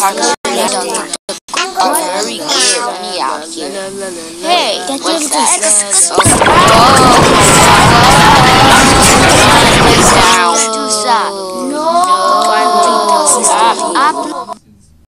calculations are very clear for me out here. Hey, what's that?